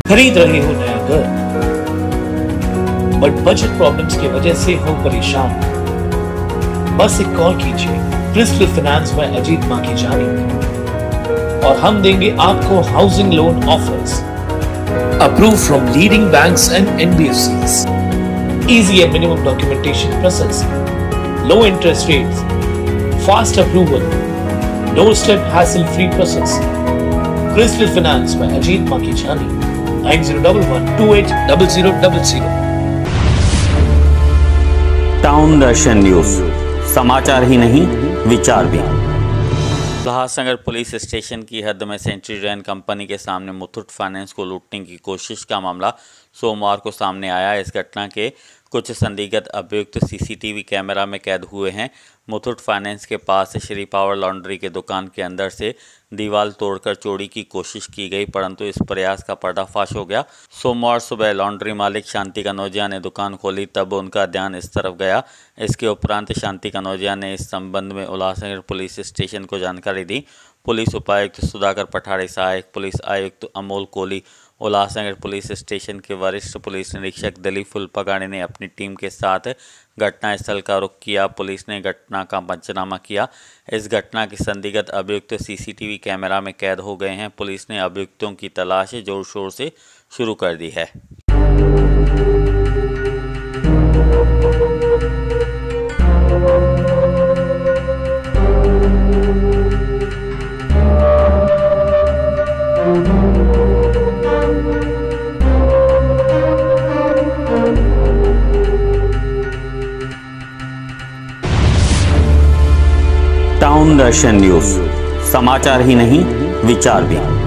खरीद रहे हो नया घर बट बजट प्रॉब्लम्स की वजह से हो परेशान, बस एक कॉल कीजिए क्रिस्टल फाइनेंस में अजीत मां की जानी और हम देंगे आपको housing loan offers approve from leading banks and NBFCs, easy and minimum documentation process, low interest rates, fast approval, no step hassle free process. Crystal Finance by Ajit Makichani, 9011280000. Town Darshan news, समाचार ही नहीं विचार भी। Ulhasnagar police station की हद में century rain company के सामने मुथूट फाइनेंस को लूटने की कोशिश का मामला सोमवार को सामने आया। इस घटना के कुछ संदिग्ध अभियुक्त सीसीटीवी कैमरा में कैद हुए हैं। मुथूट फाइनेंस के पास श्री पावर लॉन्ड्री के दुकान के अंदर से दीवार तोड़कर चोरी की कोशिश की गई, परंतु इस प्रयास का पर्दाफाश हो गया। सोमवार सुबह लॉन्ड्री मालिक शांति कनौजिया ने दुकान खोली, तब उनका ध्यान इस तरफ गया। इसके उपरांत शांति कनौजिया ने इस संबंध में उल्लासनगर पुलिस स्टेशन को जानकारी दी। पुलिस उपायुक्त सुधाकर पठारे, सहायक पुलिस आयुक्त अमोल कोहली, उल्लासनगर पुलिस स्टेशन के वरिष्ठ पुलिस निरीक्षक दिलीप फुलपगाड़े ने अपनी टीम के साथ घटनास्थल का रुख किया। पुलिस ने घटना का पंचनामा किया। इस घटना के संदिग्ध अभियुक्त सीसीटीवी कैमरा में कैद हो गए हैं। पुलिस ने अभियुक्तों की तलाश जोर शोर से शुरू कर दी है। टाउन दर्शन न्यूज, समाचार ही नहीं विचार भी।